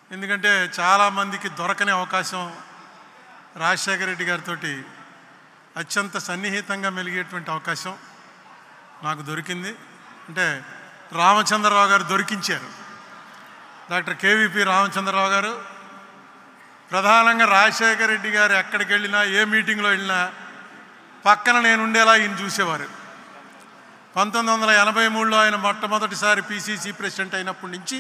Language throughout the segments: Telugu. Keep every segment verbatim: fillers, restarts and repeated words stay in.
ఎందుకంటే చాలామందికి దొరకని అవకాశం రాజశేఖర రెడ్డి గారితో అత్యంత సన్నిహితంగా మెలిగేటువంటి అవకాశం నాకు దొరికింది. అంటే రామచంద్రరావు గారు దొరికించారు. డాక్టర్ కేవీపీ రామచంద్రరావు గారు ప్రధానంగా రాజశేఖర రెడ్డి గారు ఎక్కడికి వెళ్ళినా, ఏ మీటింగ్లో వెళ్ళినా పక్కన నేను ఉండేలా ఈయన చూసేవారు. పంతొమ్మిది వందల ఎనభై మూడులో ఆయన మొట్టమొదటిసారి పిసిసి ప్రెసిడెంట్ అయినప్పటి నుంచి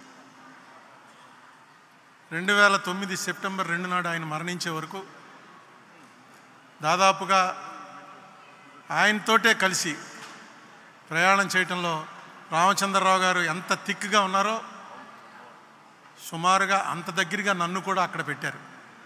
రెండు వేల తొమ్మిది సెప్టెంబర్ రెండు నాడు ఆయన మరణించే వరకు దాదాపుగా ఆయనతోటే కలిసి ప్రయాణం చేయటంలో రామచంద్రరావు గారు ఎంత థిక్గా ఉన్నారో సుమారుగా అంత దగ్గరగా నన్ను కూడా అక్కడ పెట్టారు.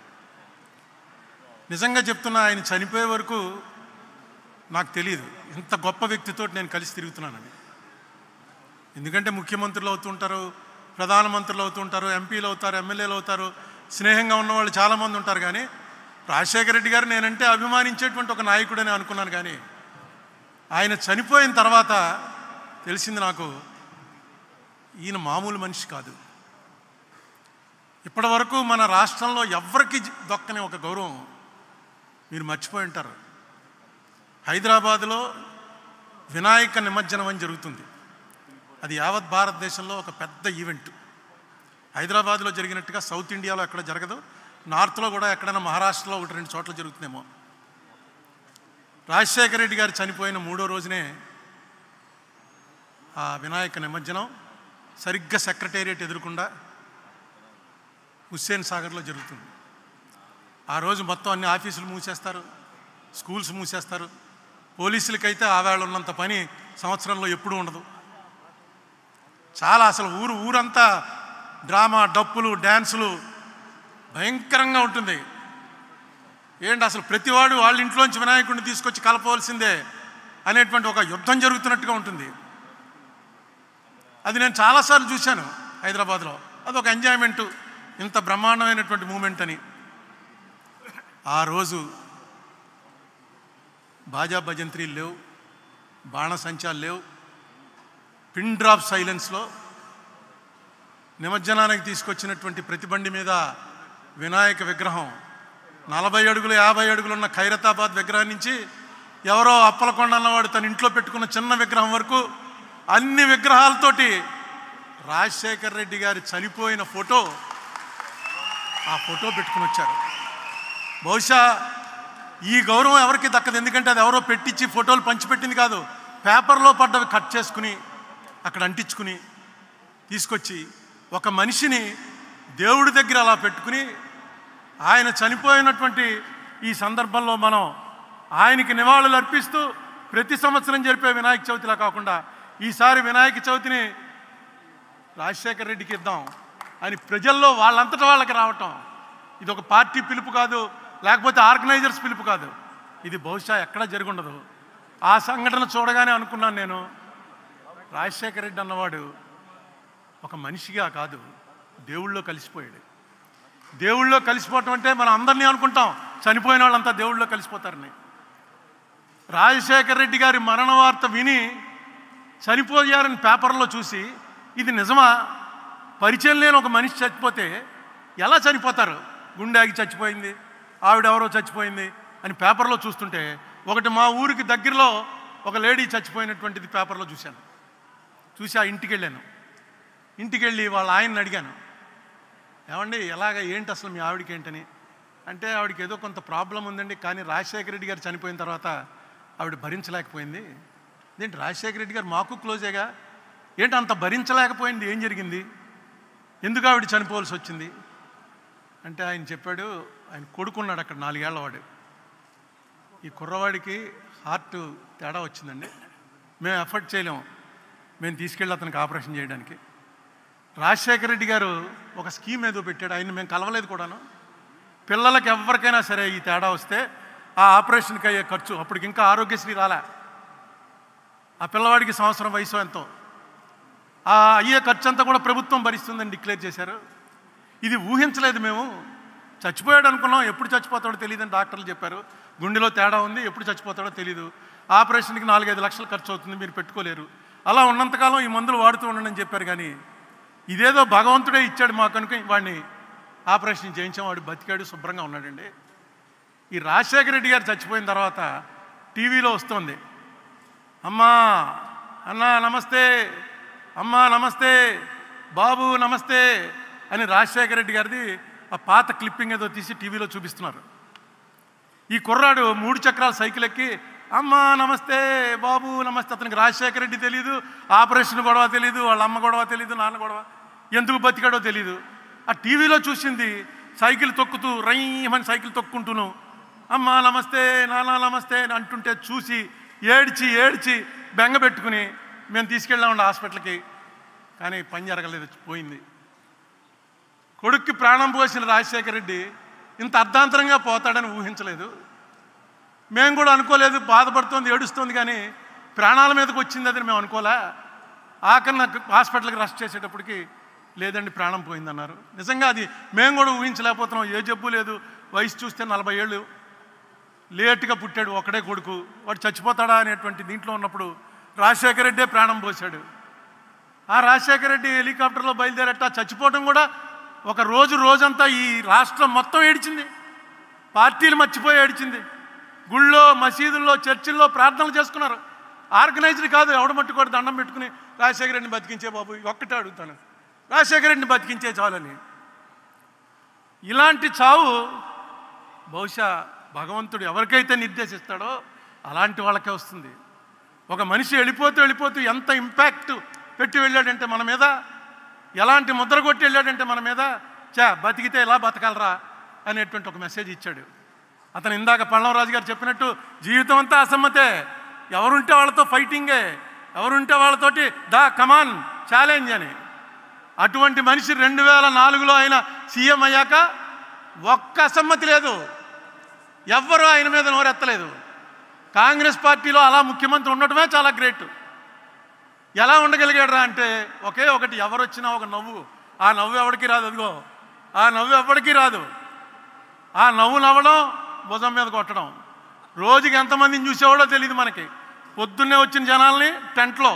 నిజంగా చెప్తున్నా, ఆయన చనిపోయే వరకు నాకు తెలియదు ఇంత గొప్ప వ్యక్తితో నేను కలిసి తిరుగుతున్నానని. ఎందుకంటే ముఖ్యమంత్రులు అవుతుంటారు, ప్రధానమంత్రులు అవుతుంటారు, ఎంపీలు అవుతారు, ఎమ్మెల్యేలు అవుతారు, స్నేహంగా ఉన్నవాళ్ళు చాలామంది ఉంటారు. కానీ రాజశేఖర రెడ్డి గారు నేనంటే అభిమానించేటువంటి ఒక నాయకుడని అనుకున్నాను. కానీ ఆయన చనిపోయిన తర్వాత తెలిసింది నాకు, ఈయన మామూలు మనిషి కాదు. ఇప్పటి వరకు మన రాష్ట్రంలో ఎవ్వరికి దొక్కని ఒక గౌరవం మీరు మర్చిపోయి ఉంటారు. హైదరాబాదులో వినాయక నిమజ్జనం అని జరుగుతుంది. అది యావత్ భారతదేశంలో ఒక పెద్ద ఈవెంట్. హైదరాబాద్లో జరిగినట్టుగా సౌత్ ఇండియాలో ఎక్కడ జరగదు. నార్త్లో కూడా ఎక్కడైనా మహారాష్ట్రలో ఒకటి రెండు చోట్ల జరుగుతుందేమో. రాజశేఖర రెడ్డి గారు చనిపోయిన మూడో రోజునే ఆ వినాయక నిమజ్జనం సరిగ్గా సెక్రటేరియట్ ఎదురుకుండా హుస్సేన్ సాగర్లో జరుగుతుంది. ఆ రోజు మొత్తం అన్ని ఆఫీసులు మూసేస్తారు, స్కూల్స్ మూసేస్తారు. పోలీసులకైతే ఆవేళ ఉన్నంత పని సంవత్సరంలో ఎప్పుడూ ఉండదు. చాలా అసలు ఊరు ఊరంతా డ్రామా, డప్పులు, డ్యాన్సులు భయంకరంగా ఉంటుంది. ఏంటి అసలు ప్రతివాడు వాళ్ళ ఇంట్లోంచి వినాయకుడిని తీసుకొచ్చి కలపవలసిందే అనేటువంటి ఒక యుద్ధం జరుగుతున్నట్టుగా ఉంటుంది. అది నేను చాలాసార్లు చూశాను హైదరాబాద్లో. అదొక ఎంజాయ్మెంటు, ఇంత బ్రహ్మాండమైనటువంటి మూమెంట్ అని. ఆ రోజు బాజా భజంత్రీలు లేవు, బాణసంచాలు లేవు. పిన్ డ్రాప్ సైలెన్స్లో నిమజ్జనానికి తీసుకొచ్చినటువంటి ప్రతి బండి మీద వినాయక విగ్రహం నలభై అడుగులు యాభై అడుగులు ఉన్న ఖైరతాబాద్ విగ్రహం నుంచి ఎవరో అప్పలకొండ అన్నవాడు తన ఇంట్లో పెట్టుకున్న చిన్న విగ్రహం వరకు అన్ని విగ్రహాలతోటి రాజశేఖర రెడ్డి గారి చనిపోయిన ఫోటో, ఆ ఫోటో పెట్టుకుని వచ్చారు. బహుశా ఈ గౌరవం ఎవరికి దక్కదు. ఎందుకంటే అది ఎవరో పెట్టించి ఫోటోలు పంచిపెట్టింది కాదు. పేపర్లో పడ్డవి కట్ చేసుకుని అక్కడ అంటించుకుని తీసుకొచ్చి ఒక మనిషిని దేవుడి దగ్గర అలా పెట్టుకుని ఆయన చనిపోయినటువంటి ఈ సందర్భంలో మనం ఆయనకి నివాళులు అర్పిస్తూ ప్రతి సంవత్సరం జరిపే వినాయక చవితిలా కాకుండా ఈసారి వినాయక చవితిని రాజశేఖర రెడ్డికి ఇద్దాం అని ప్రజల్లో వాళ్ళంతటా వాళ్ళకి రావటం, ఇది ఒక పార్టీ పిలుపు కాదు, లేకపోతే ఆర్గనైజర్స్ పిలుపు కాదు. ఇది బహుశా ఎక్కడా జరిగి ఉండదు. ఆ సంఘటన చూడగానే అనుకున్నాను నేను, రాజశేఖర రెడ్డి అన్నవాడు ఒక మనిషిగా కాదు, దేవుళ్ళో కలిసిపోయాడు. దేవుళ్ళో కలిసిపోవటం అంటే మనం అందరినీ అనుకుంటాం చనిపోయిన వాళ్ళంతా దేవుళ్ళో కలిసిపోతారని. రాజశేఖర రెడ్డి గారి మరణ వార్త విని చనిపోయారని పేపర్లో చూసి ఇది నిజమా, పరిచయం లేని ఒక మనిషి చచ్చిపోతే ఎలా చనిపోతారు, గుండె ఆగి చచ్చిపోయింది, ఆవిడెవరో చచ్చిపోయింది అని పేపర్లో చూస్తుంటే ఒకటి మా ఊరికి దగ్గరలో ఒక లేడీ చచ్చిపోయినటువంటిది పేపర్లో చూశాను. చూసి ఆ ఇంటికి వెళ్ళాను. ఇంటికి వెళ్ళి వాళ్ళ ఆయన్ని అడిగాను, ఏమండి ఎలాగ ఏంటి అసలు మీ ఆవిడకి ఏంటని. అంటే ఆవిడకి ఏదో కొంత ప్రాబ్లం ఉందండి, కానీ రాజశేఖర రెడ్డి గారు చనిపోయిన తర్వాత ఆవిడ భరించలేకపోయింది. ఏంటి రాజశేఖర రెడ్డి గారు మాకు క్లోజేగా, ఏంటి అంత భరించలేకపోయింది, ఏం జరిగింది, ఎందుకు ఆవిడ చనిపోవాల్సి వచ్చింది అంటే ఆయన చెప్పాడు, ఆయన కొడుకున్నాడు అక్కడ నాలుగేళ్లవాడు. ఈ కుర్రవాడికి హార్ట్ తేడా వచ్చిందండి, మేము ఎఫర్ట్ చేయలేము, మేము తీసుకెళ్ళి అతనికి ఆపరేషన్ చేయడానికి. రాజశేఖర రెడ్డి గారు ఒక స్కీమ్ ఏదో పెట్టాడు, ఆయన్ని మేము కలవలేదు కూడాను. పిల్లలకి ఎవరికైనా సరే ఈ తేడా వస్తే ఆ ఆపరేషన్కి అయ్యే ఖర్చు, అప్పటికి ఇంకా ఆరోగ్యశ్రీ రాలే, ఆ పిల్లవాడికి సంవత్సరం వయసు ఎంతో, ఆ అయ్యే ఖర్చు అంతా కూడా ప్రభుత్వం భరిస్తుందని డిక్లేర్ చేశారు. ఇది ఊహించలేదు మేము. చచ్చిపోయాడు అనుకున్నాం, ఎప్పుడు చచ్చిపోతాడో తెలియదని డాక్టర్లు చెప్పారు. గుండెలో తేడా ఉంది, ఎప్పుడు చచ్చిపోతాడో తెలీదు, ఆపరేషన్కి నాలుగైదు లక్షలు ఖర్చు అవుతుంది, మీరు పెట్టుకోలేరు, అలా ఉన్నంతకాలం ఈ మందులు వాడుతూ ఉండండి అని చెప్పారు. కానీ ఇదేదో భగవంతుడే ఇచ్చాడు మాకు అనుకుని వాడిని ఆపరేషన్ చేయించాం, వాడు బతికాడు, శుభ్రంగా ఉన్నాడండి. ఈ రాజశేఖర రెడ్డి గారు చచ్చిపోయిన తర్వాత టీవీలో వస్తుంది, అమ్మా అన్నా నమస్తే, అమ్మా నమస్తే, బాబు నమస్తే అని రాజశేఖర రెడ్డి గారిది ఆ పాత క్లిప్పింగ్ ఏదో తీసి టీవీలో చూపిస్తున్నారు. ఈ కుర్రాడు మూడు చక్రాల సైకిల్ ఎక్కి అమ్మా నమస్తే, బాబు నమస్తే. అతనికి రాజశేఖర రెడ్డి తెలీదు, ఆపరేషన్ గొడవ తెలీదు, వాళ్ళ అమ్మ గొడవ తెలీదు, నాన్న గొడవ, ఎందుకు బతికాడో తెలీదు. ఆ టీవీలో చూసింది సైకిల్ తొక్కుతూ రైమని సైకిల్ తొక్కుంటూను అమ్మా నమస్తే, నాన్న నమస్తే అని అంటుంటే చూసి ఏడ్చి ఏడ్చి బెంగ పెట్టుకుని మేము తీసుకెళ్ళామండి హాస్పిటల్కి. కానీ పని జరగలేదు, పోయింది. కొడుక్కి ప్రాణం పోసిన రాజశేఖర రెడ్డి ఇంత అర్ధాంతరంగా పోతాడని ఊహించలేదు. మేము కూడా అనుకోలేదు, బాధపడుతోంది, ఏడుస్తోంది, కానీ ప్రాణాల మీదకి వచ్చింది అది మేము అనుకోలే. ఆఖరి నాకు హాస్పిటల్కి రష్ చేసేటప్పటికి లేదండి ప్రాణం పోయిందన్నారు. నిజంగా అది మేము కూడా ఊహించలేకపోతున్నాం. ఏ జబ్బు లేదు, వయసు చూస్తే నలభై ఏళ్ళు, లేటుగా పుట్టాడు, ఒకడే కొడుకు, వాడు చచ్చిపోతాడా అనేటువంటి దీంట్లో ఉన్నప్పుడు రాజశేఖర రెడ్డే ప్రాణం పోశాడు. ఆ రాజశేఖర రెడ్డి హెలికాప్టర్లో బయలుదేరట చచ్చిపోవడం కూడా ఒక రోజు రోజంతా ఈ రాష్ట్రం మొత్తం ఏడిచింది, పార్టీలు మర్చిపోయి ఏడిచింది. గుళ్ళో మసీదుల్లో చర్చిల్లో ప్రార్థనలు చేసుకున్నారు. ఆర్గనైజ్డ్ కాదు, ఎవడ మట్టుకోడు దండం పెట్టుకుని రాజశేఖర రెడ్డిని బతికించే బాబు, ఒక్కటే అడుగుతాను, రాజశేఖర రెడ్డిని బతికించే చాలని. ఇలాంటి చావు బహుశా భగవంతుడు ఎవరికైతే నిర్దేశిస్తాడో అలాంటి వాళ్ళకే వస్తుంది. ఒక మనిషి వెళ్ళిపోతూ వెళ్ళిపోతూ ఎంత ఇంపాక్ట్ పెట్టి వెళ్ళాడంటే మన మీద, ఎలాంటి ముద్ర కొట్టి వెళ్ళాడంటే మన మీద, చా బతికితే ఎలా బతకాలరా అనేటువంటి ఒక మెసేజ్ ఇచ్చాడు. అతను ఇందాక పళ్ళవరాజు గారు చెప్పినట్టు జీవితం అంతా అసమ్మతే, ఎవరుంటే వాళ్ళతో ఫైటింగే, ఎవరుంటే వాళ్ళతోటి దా కమాన్ ఛాలెంజ్ అని. అటువంటి మనిషి రెండు వేల నాలుగులో ఆయన సీఎం అయ్యాక ఒక్క అసమ్మతి లేదు, ఎవ్వరూ ఆయన మీద నోరెత్తలేదు. కాంగ్రెస్ పార్టీలో అలా ముఖ్యమంత్రి ఉండటమే చాలా గ్రేట్. ఎలా ఉండగలిగాడరా అంటే ఒకే ఒకటి, ఎవరు వచ్చినా ఒక నవ్వు, ఆ నవ్వు ఎవరికి రాదు, అదిగో ఆ నవ్వు ఎవరికి రాదు. ఆ నవ్వు నవ్వడం, భుజం మీద కొట్టడం. రోజుకి ఎంతమందిని చూసేవాడో తెలియదు మనకి. పొద్దున్నే వచ్చిన జనాల్ని టెంట్లో,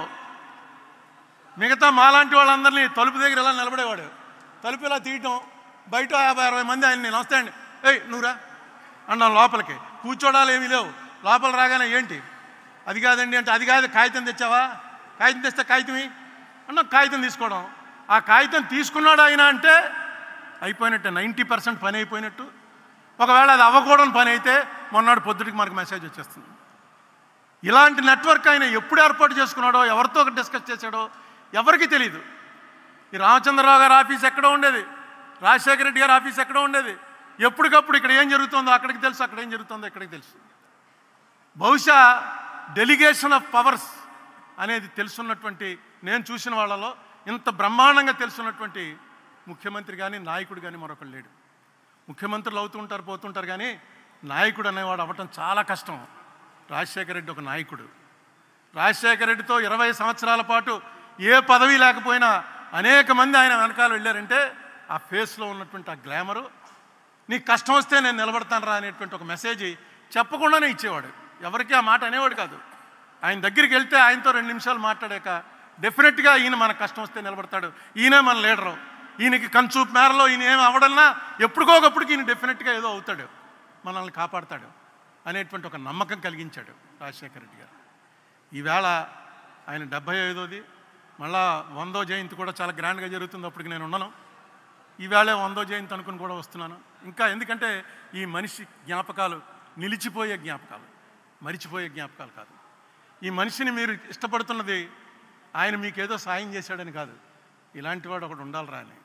మిగతా మాలాంటి వాళ్ళందరినీ తలుపు దగ్గర ఇలా నిలబడేవాడు, తలుపు ఇలా తీయటం, బయట యాభై అరవై మంది ఆయన్ని నమస్తే అండి, ఏయ్ నువ్వురా అన్నాం లోపలికి. కూర్చోడాలు ఏమీ లేవు. లోపల రాగానే ఏంటి అది కాదండి అంటే, అది కాదు కాగితం తెచ్చావా, కాగితం తెస్తే కాగితమి అన్న, కాగితం తీసుకోవడం. ఆ కాగితం తీసుకున్నాడు ఆయన అంటే అయిపోయినట్టు, నైంటీ పర్సెంట్ పని అయిపోయినట్టు. ఒకవేళ అది అవ్వకూడని పని అయితే మొన్నటి పొద్దుటికి మనకు మెసేజ్ వచ్చేస్తుంది. ఇలాంటి నెట్వర్క్ ఆయన ఎప్పుడు ఏర్పాటు చేసుకున్నాడో, ఎవరితో డిస్కస్ చేశాడో ఎవరికి తెలియదు. ఈ రామచంద్రరావు గారి ఆఫీస్ ఎక్కడో ఉండేది, రాజశేఖర రెడ్డి గారి ఆఫీస్ ఎక్కడో ఉండేది. ఎప్పటికప్పుడు ఇక్కడ ఏం జరుగుతుందో అక్కడికి తెలుసు, అక్కడ ఏం జరుగుతుందో ఇక్కడికి తెలుసు. బహుశా డెలిగేషన్ ఆఫ్ పవర్స్ అనేది తెలుసున్నటువంటి, నేను చూసిన వాళ్ళలో ఇంత బ్రహ్మాండంగా తెలుసున్నటువంటి ముఖ్యమంత్రి కానీ నాయకుడు కానీ మరొకరు లేడు. ముఖ్యమంత్రులు అవుతుంటారు పోతుంటారు, కానీ నాయకుడు అనేవాడు అవ్వటం చాలా కష్టం. రాజశేఖర రెడ్డి ఒక నాయకుడు. రాజశేఖర రెడ్డితో ఇరవై సంవత్సరాల పాటు ఏ పదవి లేకపోయినా అనేక మంది ఆయన వెనకాల వెళ్ళారంటే ఆ ఫేస్లో ఉన్నటువంటి ఆ గ్లామరు, నీకు కష్టం వస్తే నేను నిలబడతాను రా అనేటువంటి ఒక మెసేజ్ చెప్పకుండానే ఇచ్చేవాడు. ఎవరికి ఆ మాట అనేవాడు కాదు. ఆయన దగ్గరికి వెళ్తే ఆయనతో రెండు నిమిషాలు మాట్లాడాక డెఫినెట్గా ఈయన మన కష్టం వస్తే నిలబడతాడు, ఈయనే మన లీడరు, ఈయనకి కన్సూప్ మేరలో ఈయన ఏమి అవ్వడన్నా ఎప్పటికోకప్పటికి ఈయన డెఫినెట్గా ఏదో అవుతాడు, మనల్ని కాపాడతాడు అనేటువంటి ఒక నమ్మకం కలిగించాడు రాజశేఖర రెడ్డి గారు. ఈవేళ ఆయన డెబ్భై ఐదోది, మళ్ళా వందో జయంతి కూడా చాలా గ్రాండ్గా జరుగుతుంది. అప్పటికి నేను ఉన్నాను. ఈవేళ వందో జయంతి అనుకుని కూడా వస్తున్నాను. ఇంకా ఎందుకంటే ఈ మనిషి జ్ఞాపకాలు నిలిచిపోయే జ్ఞాపకాలు, మరిచిపోయే జ్ఞాపకాలు కాదు. ఈ మనిషిని మీరు ఇష్టపడుతున్నది ఆయన మీకేదో సాయం చేశాడని కాదు, ఇలాంటి వాడు ఒకడు ఉండాలిరా అని.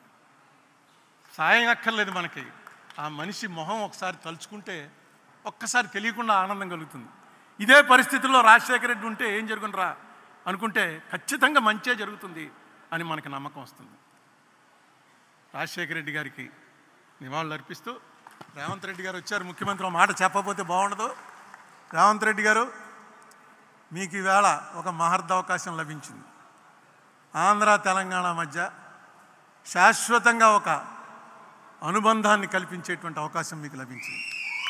సాయం అక్కర్లేదు మనకి, ఆ మనిషి మొహం ఒకసారి తలుచుకుంటే ఒక్కసారి తెలియకుండా ఆనందం కలుగుతుంది. ఇదే పరిస్థితుల్లో రాజశేఖర రెడ్డి ఉంటే ఏం జరుగునరా అనుకుంటే ఖచ్చితంగా మంచే జరుగుతుంది అని మనకి నమ్మకం వస్తుంది. రాజశేఖర రెడ్డి గారికి నివాళులు అర్పిస్తూ రేవంత్ రెడ్డి గారు వచ్చారు. ముఖ్యమంత్రి మాట చెప్పకపోతే బాగుండదు. రేవంత్ రెడ్డి గారు, మీకు ఈవేళ ఒక మహర్దవకాశం లభించింది. ఆంధ్ర తెలంగాణ మధ్య శాశ్వతంగా ఒక అనుబంధాన్ని కల్పించేటువంటి అవకాశం మీకు లభించింది.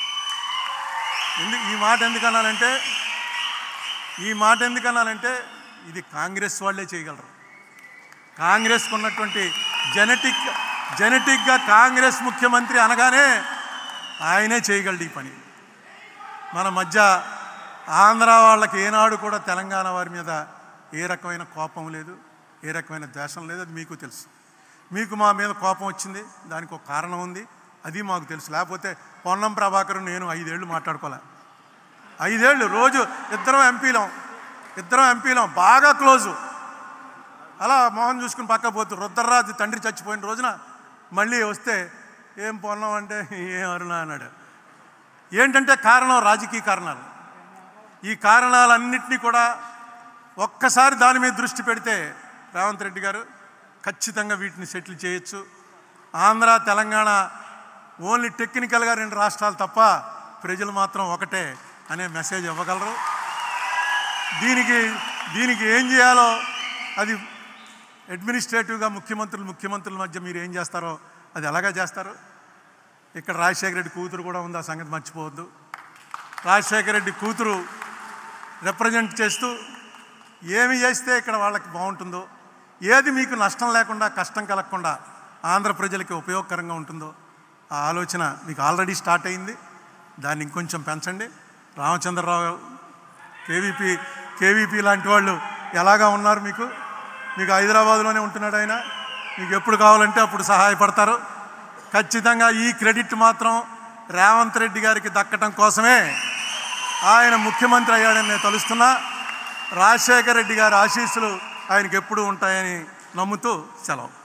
ఎందుకు ఈ మాట ఎందుకన్నానంటే ఈ మాట ఎందుకన్నానంటే ఇది కాంగ్రెస్ వాళ్ళే చేయగలరు. కాంగ్రెస్కు ఉన్నటువంటి జెనెటిక్ జెనెటిక్గా కాంగ్రెస్ ముఖ్యమంత్రి అనగానే ఆయనే చేయగలడు ఈ పని. మన మధ్య ఆంధ్ర వాళ్ళకి ఏనాడు కూడా తెలంగాణ వారి మీద ఏ రకమైన కోపం లేదు, ఏ రకమైన ద్వేషం లేదు. అది మీకు తెలుసు. మీకు మా మీద కోపం వచ్చింది, దానికి ఒక కారణం ఉంది, అది మాకు తెలుసు. లేకపోతే పొన్నం ప్రభాకర్ నేను ఐదేళ్ళు మాట్లాడుకోలే. ఐదేళ్ళు రోజు ఇద్దరం ఎంపీలం ఇద్దరం ఎంపీలం బాగా క్లోజు. అలా మోహన్ చూసుకుని పక్క పోతూ రుద్రరాజు తండ్రి చచ్చిపోయిన రోజున మళ్ళీ వస్తే ఏం పొన్నం అంటే ఏం అరుణ అన్నాడు. ఏంటంటే కారణం రాజకీయ కారణాలు. ఈ కారణాలన్నింటినీ కూడా ఒక్కసారి దాని మీద దృష్టి పెడితే రేవంత్ రెడ్డి గారు ఖచ్చితంగా వీటిని సెటిల్ చేయొచ్చు. ఆంధ్ర తెలంగాణ ఓన్లీ టెక్నికల్గా రెండు రాష్ట్రాలు తప్ప ప్రజలు మాత్రం ఒకటే అనే మెసేజ్ ఇవ్వగలరు. దీనికి దీనికి ఏం చేయాలో అది అడ్మినిస్ట్రేటివ్గా ముఖ్యమంత్రులు ముఖ్యమంత్రుల మధ్య మీరు ఏం చేస్తారో అది ఎలాగా చేస్తారు. ఇక్కడ రాజశేఖర రెడ్డి కూతురు కూడా ఉంది, ఆ సంగతి మర్చిపోవద్దు. రాజశేఖర రెడ్డి కూతురు రిప్రజెంట్ చేస్తూ ఏమి చేస్తే ఇక్కడ వాళ్ళకి బాగుంటుందో, ఏది మీకు నష్టం లేకుండా కష్టం కలగకుండా ఆంధ్ర ప్రజలకి ఉపయోగకరంగా ఉంటుందో ఆ ఆలోచన మీకు ఆల్రెడీ స్టార్ట్ అయింది. దాన్ని ఇంకొంచెం పెంచండి. రామచంద్రరావు కేవీపీ కేవీపీ లాంటి వాళ్ళు ఎలాగా ఉన్నారు మీకు మీకు హైదరాబాద్లోనే ఉంటున్నాడు ఆయన. మీకు ఎప్పుడు కావాలంటే అప్పుడు సహాయపడతారు. ఖచ్చితంగా ఈ క్రెడిట్ మాత్రం రేవంత్ రెడ్డి గారికి దక్కటం కోసమే ఆయన ముఖ్యమంత్రి అయ్యాడని నేను తలుస్తున్నా. రాజశేఖర రెడ్డి గారి ఆశీస్సులు ఆయనకి ఎప్పుడూ ఉంటాయని నమ్ముతూ సెలవు.